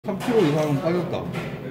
3kg 이상은 빠졌다.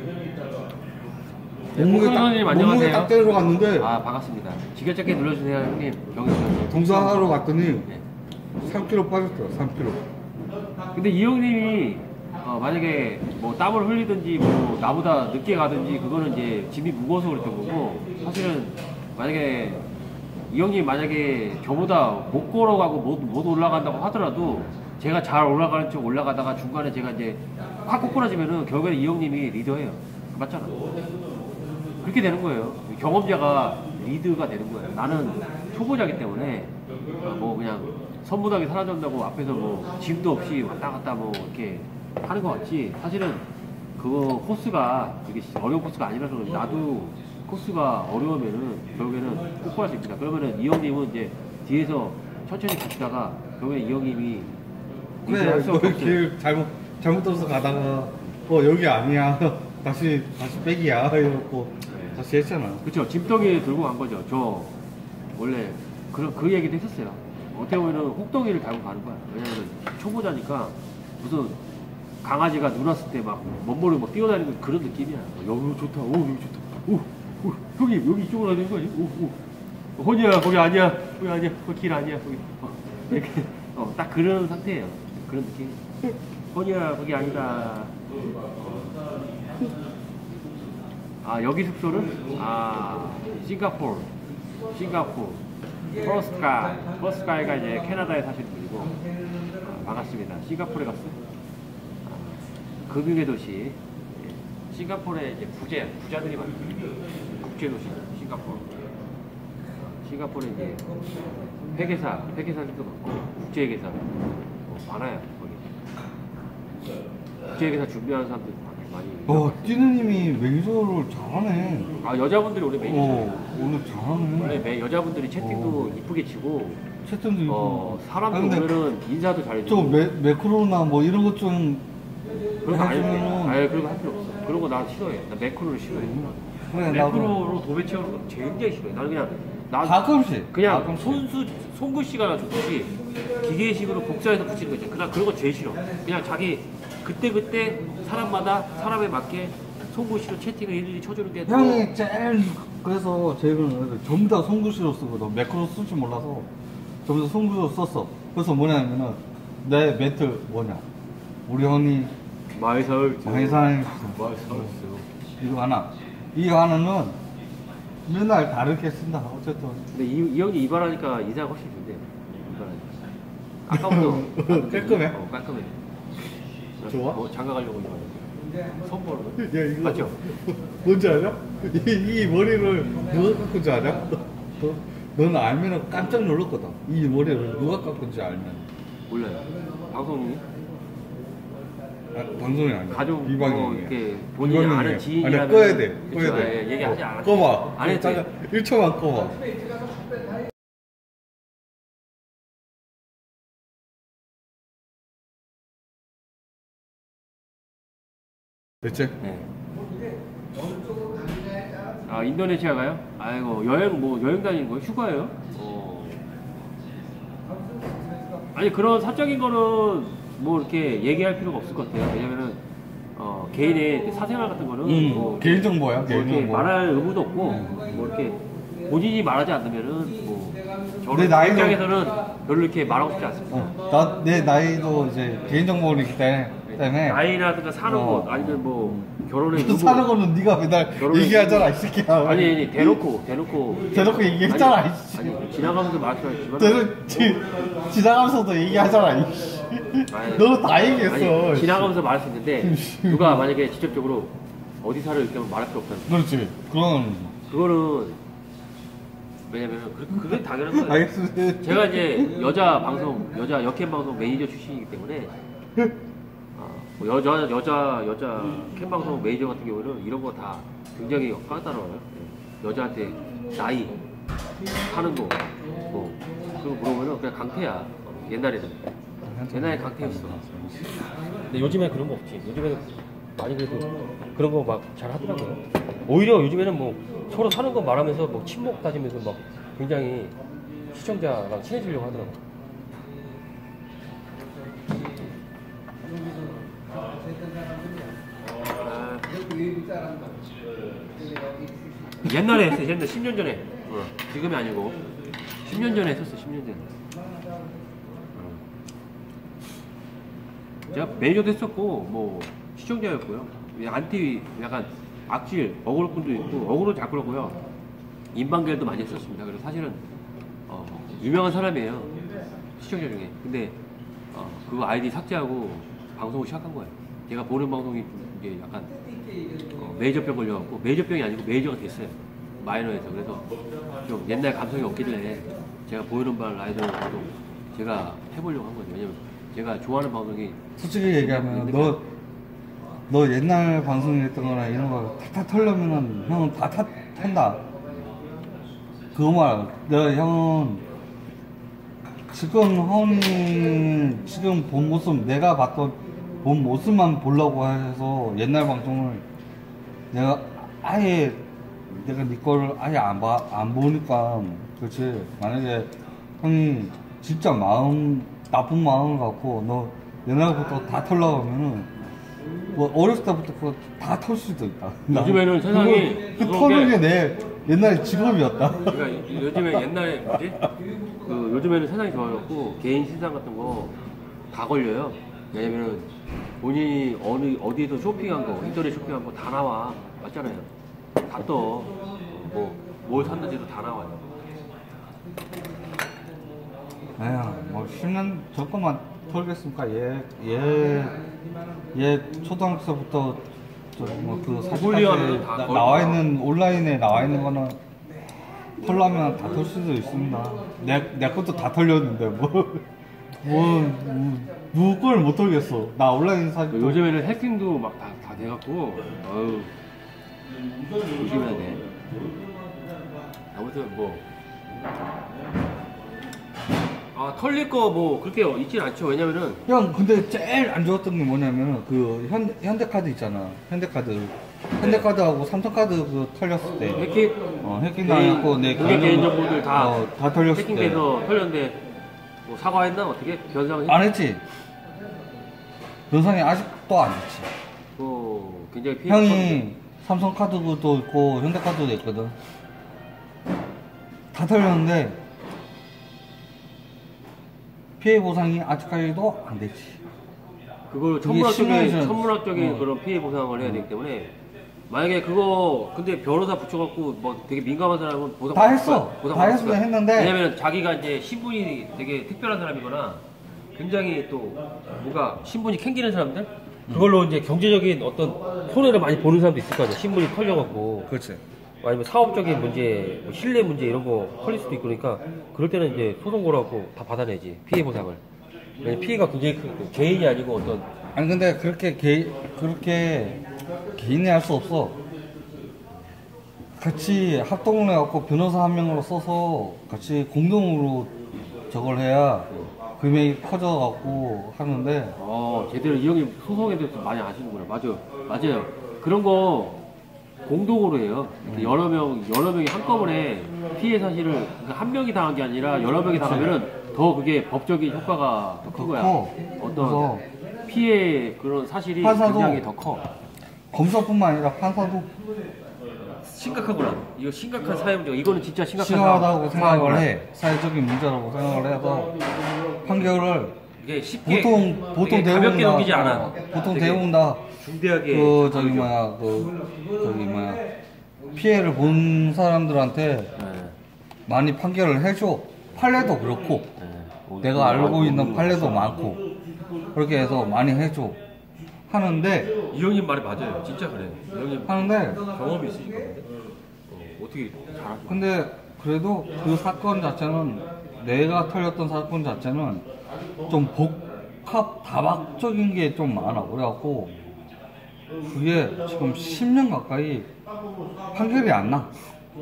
몸무게 딱 때리러 갔는데 아 반갑습니다. 지겨찾기 눌러주세요 형님. 경영 동사하러 갔더니 네. 3kg 빠졌더라. 3kg. 근데 이 형님이 만약에 뭐 땀을 흘리든지 뭐 나보다 늦게 가든지 그거는 이제 짐이 무거워서 그랬던 거고, 사실은 만약에 이 형님 만약에 저보다 못 걸어가고 못 올라간다고 하더라도 제가 잘 올라가는 쪽 올라가다가 중간에 제가 이제 확 꼬꾸라지면은 결국에 이 형님이 리더예요. 맞잖아. 그렇게 되는 거예요. 경험자가 리드가 되는 거예요. 나는 초보자기 때문에 뭐 그냥 선무당이 사라졌다고 앞에서 뭐 짐도 없이 왔다 갔다 뭐 이렇게 하는 것 같지, 사실은 그거 코스가 되게 어려운 코스가 아니라서 나도 코스가 어려우면은 결국에는 꼬꾸랄 수 있습니다. 그러면은 이 형님은 이제 뒤에서 천천히 가시다가 결국에 이 형님이 그래, 길 잘못 떨어서 가다가 여기 아니야. 다시 백이야 이러고 다시 했잖아. 그쵸. 짐덩이 들고 간 거죠. 저 원래 그 얘기도 했었어요. 어떻게 보면은 혹덩이를 달고 가는 거야. 왜냐면은 초보자니까 무슨 강아지가 눈 왔을 때 막 먼머리 막 뛰어다니는 그런 느낌이야. 여기 좋다. 오 여기 좋다. 오 형님 여기 이쪽으로 가야 되는 거 아니야? 오 허니야 거기 아니야. 거기 아니야. 거기 길 아니야. 거기 이렇게 딱 그런 상태예요. 그런 느낌. 허니야 거기 아니다. 아 여기 숙소는 싱가포르 퍼스트가이가 이제 캐나다에 사시는 분이고, 반갑습니다. 싱가포르에 갔어? 금융의 도시. 싱가포르에 이제 부자들이 많아요. 국제도시 싱가포르. 싱가포르에 이제 회계사들도 많고 국제회계사 많아요. 거기 국제회계사 준비하는 사람들 많이. 띠누님이 매니저를 잘하네. 여자분들이 원래 매니저. 오늘 잘하네. 원래 여자분들이 채팅도 이쁘게 치고, 채팅도 이쁘고. 사람들 오면은 인사도 잘해주고. 좀 매크로나 뭐 이런 것 좀 그런 거 아니 그런 거 할 필요 없어. 그런 거 나 싫어해. 나 매크로를 싫어해. 그래, 매크로로 도배 채우는 거 굉장히 싫어해. 나는 그냥 가끔씩 그냥 손글씨가 좋지 기계식으로 복사해서 붙이는 거 있잖아. 그런 거 제일 싫어. 그냥 자기 그때 사람마다 사람에 맞게 손글씨로 채팅을 일일이 쳐주는 게. 형이 제일 그래서 제일은 전부 다 손글씨로 쓰거든. 매크로 쓸 줄 몰라서 전부 다 손글씨로 썼어. 그래서 뭐냐면은 내 멘트 뭐냐, 우리 형이 마이설스 이거 하나는 맨날 다르게 쓴다. 어쨌든 근데 이 형이 이발하니까 인사가 훨씬 좋대요. 아까부터 깔끔해? 깔끔해. 좋아? 뭐 장가 가려고 이거 선보러. 야 이거 맞죠? 뭔지 알아? 이 머리를 누가 깎은지 알아? 너는 알면 깜짝 놀랐거든. 이 머리를 누가 깎은지 알면. 몰라요. 방송이? 방송이 아니야. 가족 비방송이야. 이렇게 본인이 아는 지인이라면. 아니, 꺼야 돼. 꺼야 돼. 얘기하지 않아. 꺼봐. 안 했지. 1초만 꺼봐. 됐지? 네. 인도네시아 가요? 아이고 여행 다니는 거예요? 휴가예요? 아니 그런 사적인 거는 뭐 이렇게 얘기할 필요가 없을 것 같아요. 왜냐면은 개인의 사생활 같은 거는 뭐 개인정보야. 개인정보. 말할 의무도 없고 뭐 이렇게 본인이 말하지 않으면은 뭐 저는 입장에서는 별로 이렇게 말하고 싶지 않습니다. 내 나이도 이제 개인정보이기 때문에 나이라든가 사는 곳 아니면 뭐 결혼의 의무. 사는 거는 네가 맨날 얘기하잖아 이 새끼야. 아니 대놓고 얘기했잖아. 아니 지나가면서 말씀하시지만 지나가면서도 얘기하잖아. 너는 다 얘기했어. 아니, 지나가면서 말할 수 있는데 누가 만약에 직접적으로 어디 살을 이렇게 말할 필요 없다는 거야. 그렇지. 그거는 왜냐면 그게 당연한 거예요. 알겠습니다. 제가 이제 여자 여캠 방송 매니저 출신이기 때문에 여자 캠 방송 매니저 같은 경우는 이런 거 다 굉장히 까다로워요. 여자한테 나이, 사는 거, 뭐 그거 물어보면 그냥 강태야. 옛날에 강태였어. 근데 요즘에 그런 거 없지. 요즘에는 많이 그래도 그런 거 막 잘 하더라고요. 오히려 요즘에는 뭐 서로 사는 거 말하면서 뭐 친목 따지면서 막 굉장히 시청자랑 친해지려고 하더라고요. 옛날에 했어. 옛날 10년 전에. 지금이 아니고 10년 전에 했었어. 10년 전에. 제가 매니저도 했었고 뭐 시청자였고요. 안티 약간 악질 어그로꾼도 있고 어그로 잘 끌었고요. 인방결도 많이 했었습니다. 그래서 사실은 유명한 사람이에요. 시청자 중에. 근데 그 아이디 삭제하고 방송을 시작한 거예요. 제가 보는 방송이 이제 약간 메이저병 걸려갖고 메이저병이 아니고 메이저가 됐어요. 마이너에서. 그래서 좀 옛날 감성이 없길래 제가 보이는 바 라이더 방송 제가 해보려고 한 거죠. 왜냐면 제가 좋아하는 방송이 솔직히 얘기하면 너 옛날 방송에 했던 거나 이런 거 다 털려면은 형은 다 탄다. 그거 말 내가 형은 지금 형이 지금 본 모습 내가 본 모습만 보려고 해서 옛날 방송을 내가 아예 내가 네 거를 아예 안 보니까 그렇지. 만약에 형이 진짜 나쁜 마음을 갖고 너 옛날부터 다 털려고 하면은 뭐 어렸을 때부터 그거 다 털 수도 있다. 요즘에는 세상이 그 터는 게 내 옛날 직업이었다. 그러니까 요즘에 옛날에 뭐지? 그 요즘에는 세상이 좋아졌고 개인 신상 같은 거 다 걸려요. 왜냐면은 본인이 어디에서 쇼핑한 거, 인터넷 쇼핑한 거 다 나와. 맞잖아요. 다 떠. 뭘 샀는지도 다 나와요. 에휴, 뭐 10년 저것만 털겠습니까? 얘 초등학생부터 뭐그 홀리하면 다 나와 있는 온라인에 나와 있는 거는 털려면 다 털 수도 있습니다. 내 것도 다 털렸는데 누구 걸 못 털겠어. 나 온라인 사진 요즘에는 해킹도 막 다 돼갖고 조심해야 돼. 아무튼 털릴 거 뭐 그렇게 있진 않죠. 왜냐면은 형 근데 제일 안 좋았던 게 뭐냐면은 그 현대카드 있잖아. 현대카드하고 삼성카드 그 털렸을 때 해킹 당했고 내 개인정보들 다 털렸을 때 해킹돼서 털렸는데 뭐 사과했나 어떻게 변상했나? 안 했지. 변상이 아직도 안 했지. 굉장히 피해. 형이 삼성카드도 있고 현대카드도 있거든. 다 털렸는데 피해 보상이 아직까지도 안 됐지. 그걸 천문학적인 그런 피해 보상을 해야 되기 때문에 만약에 그거 근데 변호사 붙여갖고 뭐 되게 민감한 사람은 보상 다 했어. 다 했으면 했는데 왜냐면 자기가 이제 신분이 되게 특별한 사람이거나 굉장히 또 뭔가 신분이 캥기는 사람들 그걸로 이제 경제적인 어떤 손해를 많이 보는 사람도 있을 거 아니야. 신분이 털려갖고. 그렇지. 아니면 사업적인 문제, 뭐 신뢰 문제 이런 거 털릴 수도 있고 그러니까 그럴 때는 이제 소송 걸어갖고 다 받아내지. 피해 보상을. 피해가 굉장히 큰 개인이 아니고 어떤. 아니 근데 그렇게 개인이 할 수 없어. 같이 합동을 해갖고 변호사 한 명으로 써서 같이 공동으로 저걸 해야 금액이 커져갖고 하는데. 제대로 이 형이 소송에 대해서 많이 아시는구나. 맞아요. 그런 거 공동으로 해요. 여러 명이 한꺼번에 피해 사실을 그러니까 한 명이 당한 게 아니라 여러 명이 당하면은 더 그게 법적인 효과가 더 큰 거야. 어떤 피해 그런 사실이 굉장히 더 커. 검사뿐만 아니라 판사도 심각하구나. 이거 심각한 사회 문제가 이거는 진짜 심각하다고 생각을 해. 사회적인 문제라고 생각을 해서 판결을 이게 쉽게 보통 가볍게 넘기지 않아. 보통 대부분 다 중대하게 피해를 본 사람들한테 많이 판결을 해줘. 판례도 그렇고 내가 알고 있는 판례도 많고 그렇게 해서 많이 해줘. 하는데 이 형님 말이 맞아요. 진짜 그래. 이 형님 하는데 경험이 있으니까 어떻게 잘하죠? 근데 그래도 그 사건 자체는 내가 털렸던 사건 자체는 좀 다박적인 게 좀 많아. 그래갖고 그게 지금 10년 가까이 판결이 안 나.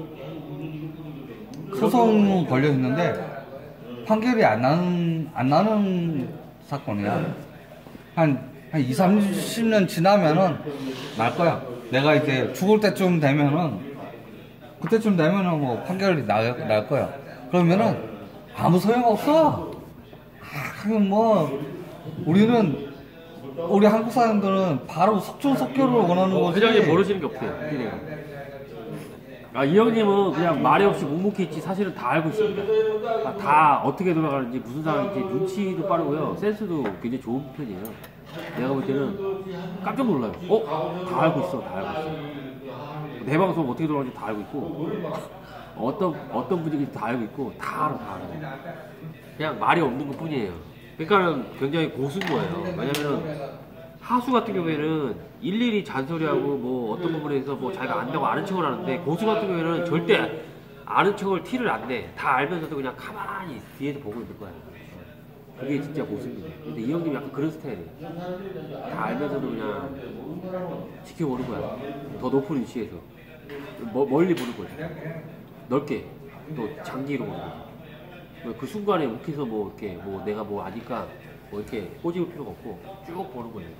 소송 걸려 있는데 판결이 안 나는 사건이야. 한 20, 30년 지나면은 날 거야. 내가 이제 죽을 때쯤 되면은 그때쯤 되면은 뭐 판결이 날 거야. 그러면은 아무 소용 없어. 그냥 뭐 우리는 우리 한국 사람들은 바로 속전속결을 원하는 거지. 회장님 모르시는 게 없어요. 그냥. 아, 이 형님은 그냥 말이 없이 묵묵히 있지 사실은 다 알고 있습니다. 아, 다 어떻게 돌아가는지 무슨 상황인지 눈치도 빠르고요. 센스도 굉장히 좋은 편이에요. 내가 볼 때는 깜짝 놀라요. 다 알고 있어. 다 알고 있어. 내 방송 어떻게 돌아가는지 다 알고 있고 어떤 분위기인지 다 알고 있고 다 알아요. 그냥 말이 없는 것 뿐이에요. 그러니까는 굉장히 고수인 거예요. 왜냐면은 하수 같은 경우에는 일일이 잔소리하고 뭐 어떤 부분에서 뭐 자기가 안다고 아는 척을 하는데 고수 같은 경우에는 절대 아는 척을 티를 안 내. 다 알면서도 그냥 가만히 뒤에서 보고 있는 거야. 그게 진짜 고수입니다. 근데 이 형님 약간 그런 스타일이에요. 다 알면서도 그냥 지켜보는 거야. 더 높은 위치에서 멀리 보는 거야. 넓게 또 장기로 보는 거야. 그 순간에 욱해서 뭐 이렇게 뭐 내가 뭐 아니까 뭐 이렇게 꼬집을 필요가 없고 쭉 보는 거예요.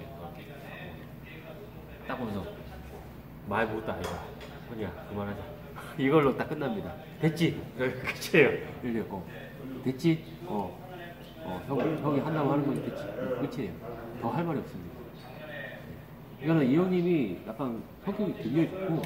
딱 보면서 많이 못다 이거 뭐냐 그만하자 이걸로 딱 끝납니다. 됐지? 끝이에요. 이렇게 됐지? 형이 한다고 하는 거지 됐지? 끝이에요. 더 할 말이 없습니다. 이거는 이 형님이 약간 성격이 굉장히 좋고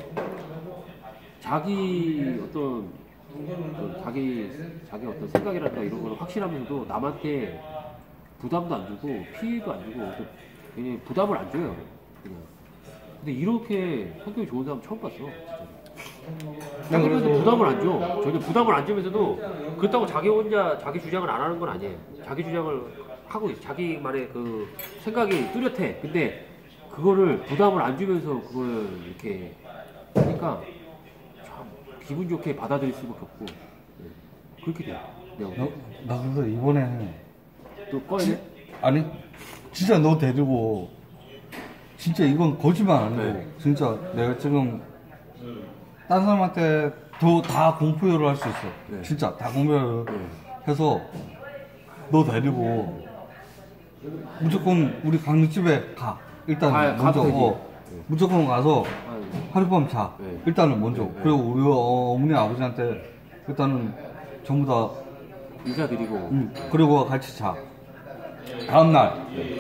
자기 어떤 자기 어떤 생각이랄까 이런 거를 확실하면서도 남한테 부담도 안 주고 피해도 안 주고 그냥 부담을 안 줘요. 그냥. 근데 이렇게 성격이 좋은 사람 처음 봤어. 진짜. 그래서 부담을 안 줘. 전혀 부담을 안 주면서도 그렇다고 자기 혼자 자기 주장을 안 하는 건 아니에요. 자기 주장을 하고 있어. 자기만의 그 생각이 뚜렷해. 근데 그거를 부담을 안 주면서 그걸 이렇게 하니까 참 기분 좋게 받아들일 수밖에 없고 그렇게 돼요. 나 그래서 이번에 또 꺼야 돼? 아니 진짜 너 데리고 진짜 이건 거짓말 아니고 네. 진짜 내가 지금 딴 사람한테 다 공포를 할 수 있어. 네. 진짜 다 공포를 해서 너 데리고 무조건 우리 강릉집에 가. 일단 먼저 무조건 가서 하룻밤 자. 네. 일단은 먼저. 네. 그리고 우리 어머니 아버지한테 일단은 전부 다 인사드리고 그리고 같이 자. 다음날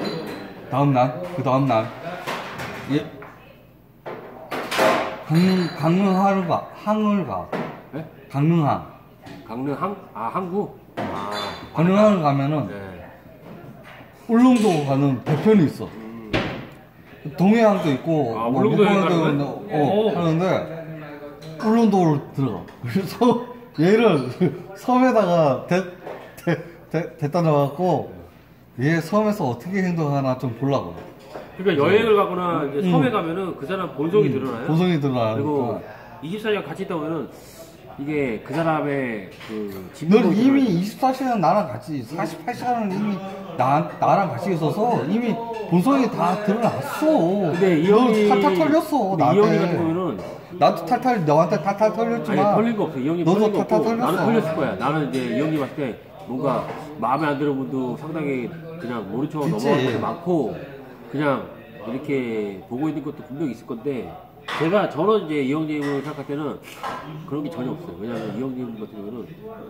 그 다음날 예. 강릉항을 가. 네? 강릉항. 강릉항? 아 항구? 아 강릉항을 가면은 네. 울릉도 가는 배편이 있어. 동해항도 있고 아, 울릉도 목포항도 하는데 울릉도로 들어가. 그래서 얘를 섬에다가 데려다 놔갖고 얘 섬에서 어떻게 행동하나 좀 보려고. 그러니까 여행을 가거나 이제 섬에 가면은 그 사람 본성이 드러나요. 본성이 드러나요. 그리고 24시간 같이 있다 보면은 이게 그 사람의 그 넌 이미 24시간 나랑 같이 48시간은 이미 나랑 같이 있어서 이미 본성이 다 드러났어. 근데 이 너 형이 탈탈 털렸어. 이 형이 같은 경우는 나도 너한테 탈탈 털렸지만 아니 털린 거 없어. 이 형님 너도 털린 거 탈탈 없고 털렸어. 나는 털렸을 거야. 나는 이제 이 형님 봤을 때 뭔가 마음에 안 드는 분도 상당히 그냥 모른 척 넘어가는 것도 많고 그냥 이렇게 보고 있는 것도 분명히 있을 건데 저는 이제 이 형님을 생각할 때는 그런 게 전혀 없어요. 왜냐하면 이 형님 같은 경우는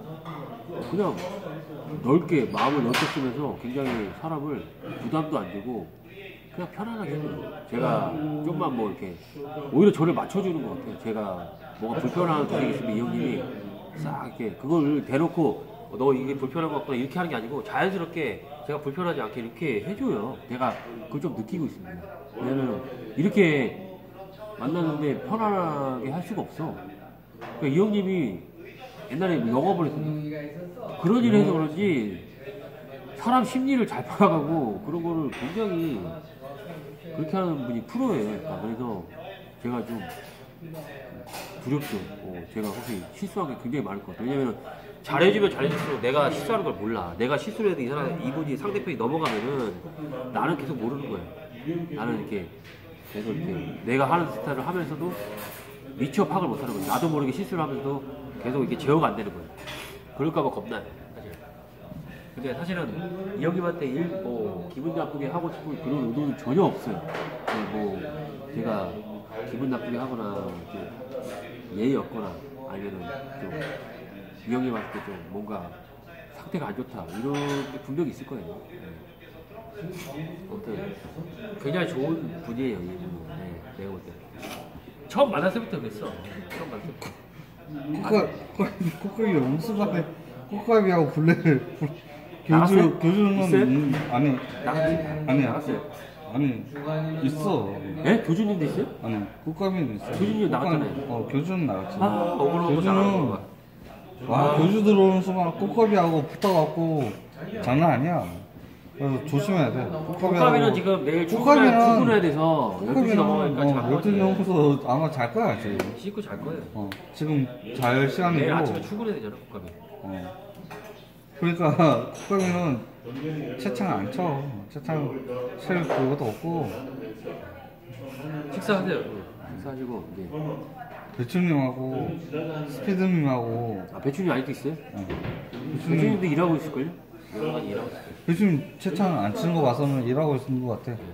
그냥 넓게 마음을 넓게 쓰면서 굉장히 사람을 부담도 안 주고 그냥 편안하게 해줘요. 제가 좀만 뭐 이렇게 오히려 저를 맞춰주는 것 같아요. 제가 뭐가 불편한 분이 있으면 이 형님이 싹 이렇게 그걸 대놓고 너 이게 불편한 것 같구나 이렇게 하는 게 아니고 자연스럽게 제가 불편하지 않게 이렇게 해줘요. 제가 그걸 좀 느끼고 있습니다. 왜냐면 이렇게 만났는데 편안하게 할 수가 없어. 그러니까 이 형님이 옛날에 영업을 했어요. 그런 일을 해서 그런지 사람 심리를 잘 파악하고 그런 거를 굉장히 그렇게 하는 분이 프로예요. 그러니까 그래서 제가 좀 두렵죠. 제가 혹시 실수한 게 굉장히 많을 것 같아요. 왜냐면 잘해주면 잘해줄수록 내가 실수하는 걸 몰라. 내가 실수를 해도 이분이 상대편이 넘어가면은 나는 계속 모르는 거예요. 나는 이렇게 계속 이렇게 내가 하는 스타일을 하면서도 미처 파악을 못하는 거예요. 나도 모르게 실수를 하면서도 계속 이렇게 제어가 안 되는 거예요. 그럴까봐 겁나요. 사실. 근데 사실은 이 형님한테 기분 나쁘게 하고 싶은 그런 의도는 전혀 없어요. 제가 기분 나쁘게 하거나 예의 없거나 아니면은 좀 이 형님 봤을 때 좀 뭔가 상태가 안 좋다 이런 게 분명히 있을 거예요. 아무튼 굉장히 좋은 분이에요. 이분은. 네, 내가 볼 때. 처음 만났을 때부터 그랬어. 처음 만났을 때. 꽃갈비 옹수갑에 꽃갈비하고 블랙을 나갔어요? 교주는 있어요? 아니 아니야. 나갔어요. 아니 있어. 예? 교주님도 있어요? 아니 꽃갈비는 있어. 교주님 나갔잖아요. 교주는 나갔지. 아, 억울하고 나가는 거야. 와 교주 들어오는 순간 꽃갈비하고 붙어갖고 장난 아니야. 그래서 조심해야 돼. 꽃가비는 지금 내일 출근해야 돼서 12시 넘어가니까 잘 것 12시 같아요. 넘어서 아마 잘 거야 지금. 씻고 잘 거예요. 지금 잘 시간이고. 내일 아침에 출근해야 되잖아, 꽃가비. 그러니까 꽃가비는 채창 안 쳐. 채창 칠 그것도 없고. 식사하세요. 식사하시고 이제. 배추님하고 스피드님하고. 아, 배추님 아직도 있어요? 배추님 배추님도 일하고 있을걸요? 일하고 있어요. 배추님 채창 안 치는 거 봐서는 일하고 있는 것 같아.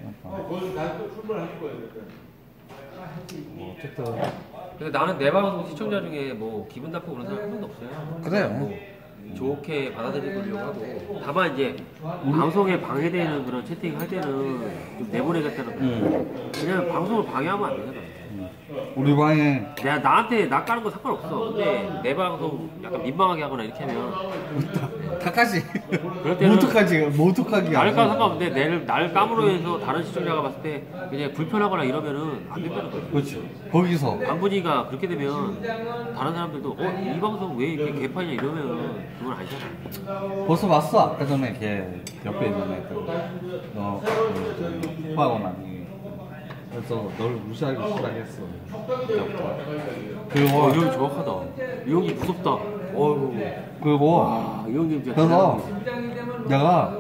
어쨌든. 근데 나는 내 방송 시청자 중에 뭐 기분 나쁘고 그런 사람 한 명도 없어요. 그래. 뭐 좋게 받아들이려고 하고 다만 이제 방송에 방해되는 그런 채팅 할 때는 좀 내보내겠다는 그냥 방송을 방해하면 안 되잖아. 우리 방에 내가 나 까는 거 상관없어. 근데 내 방송 약간 민망하게 하거나 이렇게 하면 다까지 그럴 때는 모두까지 나를 까는 상관없는데 나를 까므로 해서 다른 시청자가 봤을 때 그냥 불편하거나 이러면은 안 된다는 거지. 그렇지. 거기서 강분이가 그렇게 되면 다른 사람들도 이 방송 왜 이렇게 개판이냐 이러면 그건 아니잖아. 벌써 봤어. 아까 전에 걔 옆에 있는 애들 너 후하고 나니 그래서 널 무시하기 시작했어. 이 형이 정확하다. 이 형이 무섭다. 어휴. 그리고 와, 이 형님 진짜 그래서 대단하네. 내가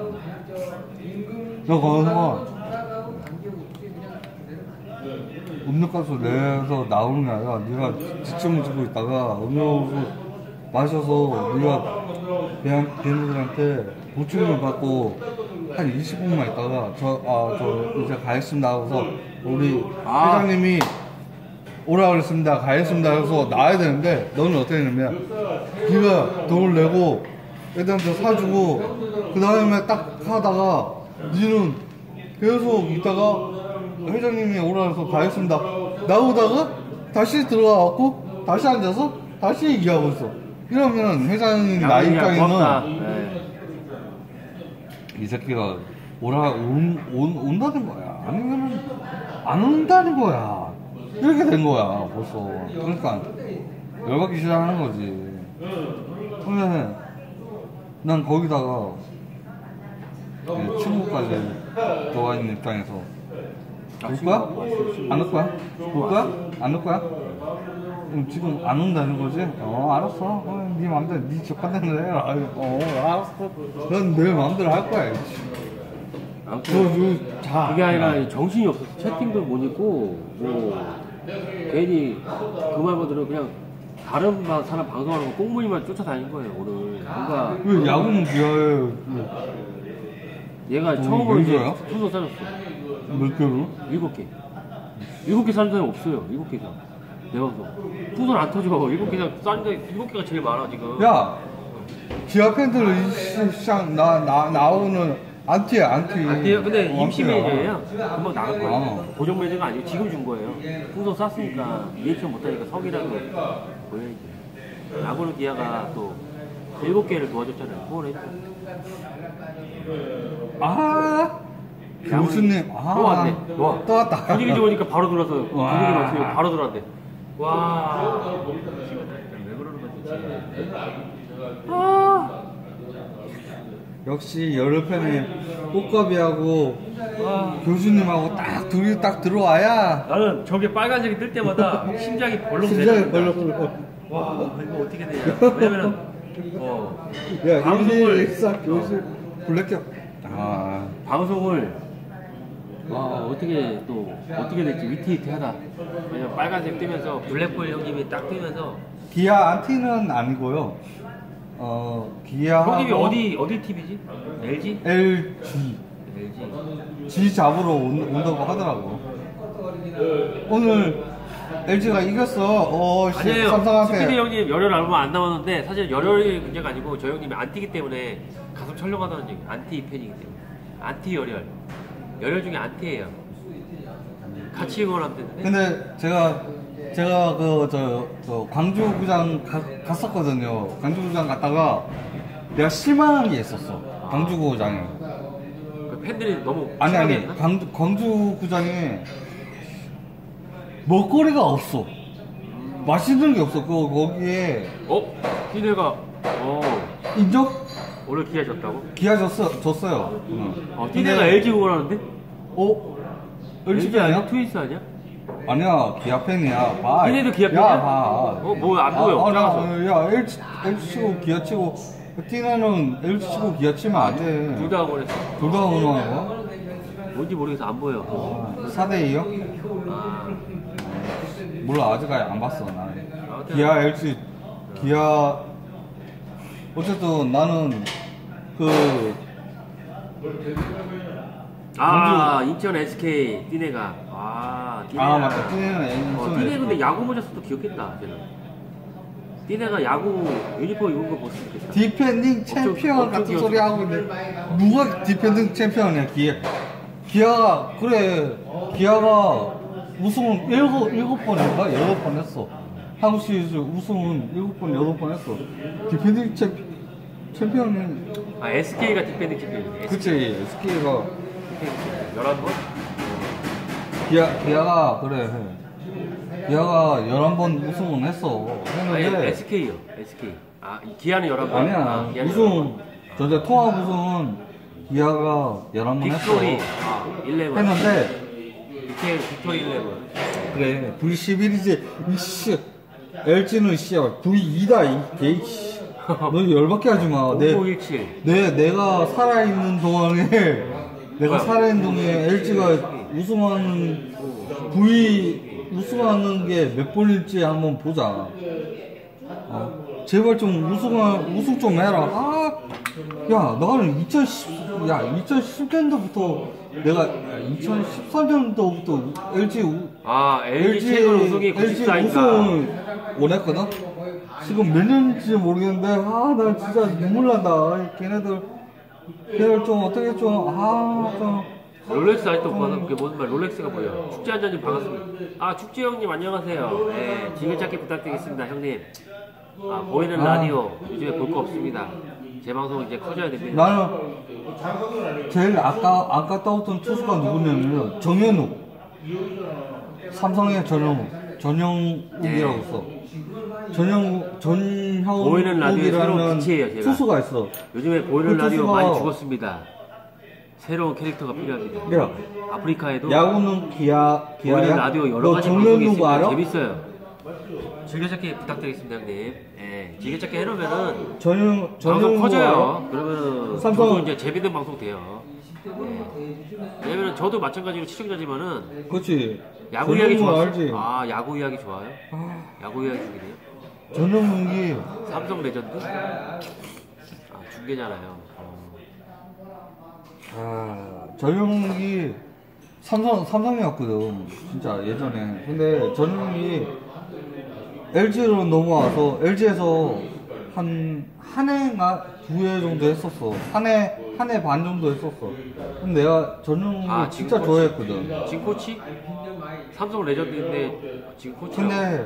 너 거기서 음료값을 내서 나오는 게 아니라 네가 지침을 지고 있다가 음료수 마셔서 네가 배우들한테 보충을 받고 한 20분만 있다가 저 이제 가겠습니다 하고서 우리 회장님이 오라 그랬습니다 가겠습니다 해서 나와야 되는데 너는 어떻게 했냐면 네가 돈을 내고 애들한테 사주고 그 다음에 딱 하다가 니는 계속 있다가 회장님이 오라 해서 가겠습니다 나오다가 다시 들어가갖고 다시 앉아서 다시 얘기하고 있어. 이러면 회장님 나 입장에는 이 새끼가 온다는 거야. 아니면은 안 온다는 거야. 이렇게 된 거야 벌써. 그러니까 열받기 시작하는 거지. 근데 난 거기다가 친구까지 들어와 있는 입장에서 올 거야? 안 올 거야? 올 거야? 안 올 거야? 지금 안 온다는 거지? 알았어. 네 맘대로, 네 적반대로 해라. 알았어. 난 내 맘대로 할 거야. 그게 아니라 정신이 없었어. 채팅도 못 읽고, 뭐, 괜히 그 말만 들으면 그냥 다른 사람 방송하는 거 꽁무니만 쫓아다닌 거예요, 오늘. 뭔가. 왜 야구는 비하해? 얘가 처음으로 이제 거야? 풍선 싸줬어. 몇 개로? 7개. 7개 싸는 사람이 없어요, 7개 이상. 내 방송. 풍선 안 터져. 7개 이상 싸는 게 7개가 제일 많아, 지금. 야! 기아 팬들 시장 나오는 안티야, 안티. 안티요? 근데 임시 매니저예요. 금방 나갈 거예요. 아. 고정 매니저가 아니고 지금 준 거예요. 풍선 쌌으니까 리액션 못하니까 석이라고 보여야지. 야구는 기아가 또 7개를 도와줬잖아요. 후원했죠. 교수님, 또 왔네. 와. 또 왔다. 분위기 좋으니까 바로 들어와서 분위기 맞추고 바로 들어왔대. 와. 왜 그러는 거지? 역시 여름팬에 꽃가비하고 교수님하고 둘이 딱 들어와야 나는 저게 빨간색이 뜰 때마다 심장이 심장이 벌렁대는 와, 이거 어떻게 되냐. 왜냐면은 야, 방송을 교수 블랙캡 방송을 어떻게 될지 위태위태하다. 왜냐면 빨간색 뜨면서 블랙볼 형님이 딱 뜨면서 기아 안티는 아니고요. 기아 형님이 어디 TV지? LG? LG G 잡으러 온다고 하더라고. 오늘 LG가 이겼어. 아니에요. 삼성한테. 스피드 형님 열혈 얼마 안 남았는데 사실 열혈이 문제가 아니고 저 형님이 안 뛰기 때문에 가슴 철렁하다는 얘기. 안티 팬이기 때문에. 안티 열혈. 열혈 중에 안티예요. 같이 응원하면 되는데. 근데 제가 그 광주구장 갔었거든요. 광주구장 갔다가 내가 실망한 게 있었어. 광주구장에. 그 팬들이 너무 아니 했나? 광주구장에 먹거리가 없어. 맛있는 게 없어. 거기에 티네가 인정? 오늘 기아 졌다고? 기아 졌어요. 티네가 LG 응원하는데? LG 아니야? 트윈스 아니야? 아니야, 기아 팬이야. 봐. 티네도 기아 팬이야? 야, 봐. 뭐 안 보여. 야, LG 치고 기아 치고 티네는 LG 치고 기아 치면 안 돼. 둘 다 응원했어. 둘 다 응원하는 거? 뭔지 모르겠어. 안 보여. 4대2요? 몰라, 아직 안 봤어, 나는. 기아, LG, 기아. 어쨌든 나는 인천 SK 티네가. 맞다. 티네 근데 야구 모자 써도 귀엽겠다. 쟤는. 티네가 야구 유니폼 입은 거 봤으면 좋겠다. 디펜딩 챔피언 같은 소리 하고 있는데 누가 디펜딩 챔피언이야? 기아가 그래. 기아가 우승은 7번인가? 8번 했어. 한국 시리즈 우승은 7번, 8번 했어. 디펜딩 챔피언은 SK가 디펜딩 챔피언이네. 그치. SK가 11번? 기아가 그래. 기아가 11번 우승은 했어. 했는데 SK요. SK. 기아는 11번. 아니야. 기아는 우승 전체 통합 우승은 기아가 11번 했어. 빅토리 11. 했는데 빅토리 11. 그래 V11이지. 이씨 LG는 씨야 V2다 이 개이씨. 너 열받게 하지 마. 5917. 내가 살아있는 동안에 LG가 우승하는 게 몇 번일지 한번 보자. 제발 좀 우승 좀 해라. 야, 나는 2010년도부터 내가 2013년도부터 LG 최근 우승이 94인가. 우승을 원했거든? 지금 몇 년인지 모르겠는데, 나 진짜 눈물 난다. 걔네들 좀 어떻게 좀. 롤렉스 아직도 못 봐서 그게 무슨 말 롤렉스가 뭐예요? 축제 한잔님 반갑습니다. 축제 형님 안녕하세요. 네, 지글찾기 부탁드리겠습니다 형님. 보이는 라디오 요즘에 볼 거 없습니다. 제 방송 이제 커져야 됩니다. 나는 제일 아까 떠왔던 투수가 누구냐면 정현욱. 삼성의 전형욱이라고 있어. 보이는 라디오의 새로운 빛이에요. 제가 투수가 있어. 요즘에 보이는 라디오 많이 죽었습니다. 새로운 캐릭터가 필요합니다. 야, 아프리카에도 야구는 기아야. 보이는 라디오 여러 가지 방송이 있습니다. 재밌어요. 즐겨찾기 부탁드리겠습니다 형님. 즐겨찾기 해놓으면은 방송 커져요. 그러면 저도 이제 재밌는 방송 돼요. 왜냐면 저도 마찬가지로 시청자지만은 그렇지. 야구 이야기 좋아하지. 야구 이야기 좋아요? 야구 이야기 중이네요. 전용욱이 삼성 레전드? 중계잖아요. 전용욱이 삼성이었거든. 진짜 예전에. 근데 전용욱이 LG로 넘어와서 LG에서 한 해나 2해 정도 했었어. 한 해 반 정도 했었어. 근데 내가 전용욱을 진짜 좋아했거든. 지금 코치? 삼성 레전드인데 지금 코치. 근데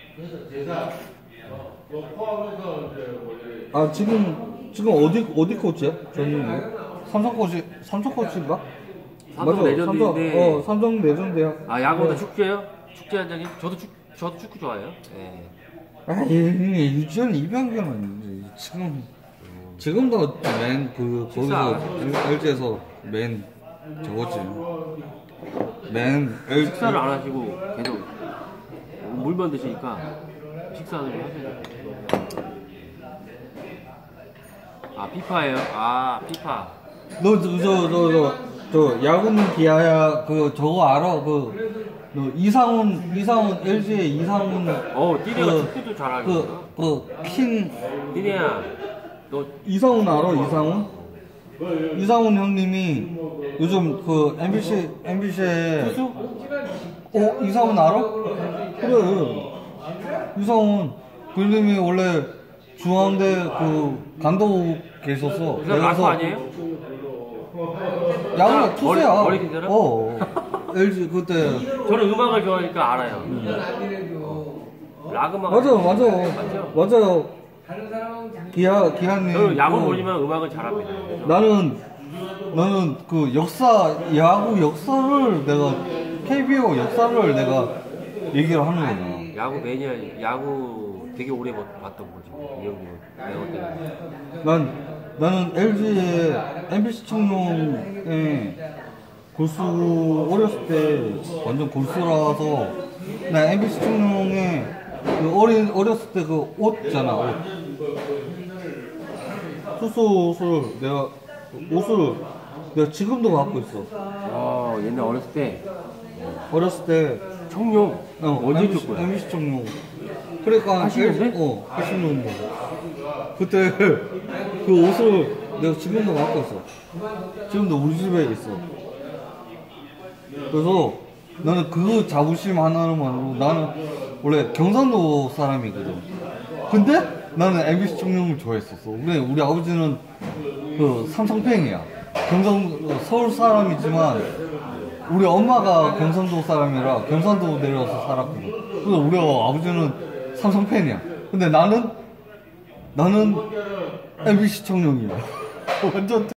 지금 어디 코치야? 전용욱이? 삼성 코치인가? 삼성 레전드인데. 삼성 레전드야. 야구보다 축구예요? 축제 한장님? 저도 축구 좋아해요. 유지현 이병규는 지금도 거기서 LG에서 맨 저거지. 식사를 안 하시고 계속 물만 드시니까 식사는 좀 하셔야 돼요. 피파예요? 피파. 너 야구는 기아야. 저거 알아? 너 이상훈 LG의 이상훈. 띠네가 축구도 잘하고. 띠네야, 너 이상훈 알아? 이상훈 형님이 요즘 MBC에 투수? 이상훈 알아? 그래. 이상훈 형님이 원래 중앙대 감독 계셨어. 라커 아니에요? 야구가 투수야. 머리 괜찮아? LG 그때. 저는 음악을 좋아하니까 알아요. 락 음악. 맞아. 기아님. 저는 야구 모르지만 음악은 잘합니다. 나는 그 야구 역사를 내가, KBO 역사를 내가 얘기를 하는 거잖아. 야구 매니아, 야구 되게 오래 봤던 거죠. 이 형님은. 내가 볼 때는. 나는 LG의 MBC 청룡에 골수, 어렸을 때 완전 골수라서, 나 MBC 청룡에 그 어렸을 때 그 옷 있잖아, 옷. 투수 옷을 내가 지금도 갖고 있어. 옛날 어렸을 때. 어렸을 때. 청룡? 언제 줄 거야? MBC 청룡. 그러니까 80년대? 80년대. 그때 그 옷을 내가 지금도 갖고 있어. 지금도 우리 집에 있어. 그래서 나는 그 자부심 하나만으로, 나는 원래 경상도 사람이거든. 근데 나는 MBC 청룡을 좋아했었어. 우리 아버지는 그 삼성팬이야. 서울 사람이지만 우리 엄마가 경상도 사람이라 경상도 내려와서 살았거든. 그래서 우리 아버지는 삼성팬이야. 근데 나는 MBC 청룡이야. 완전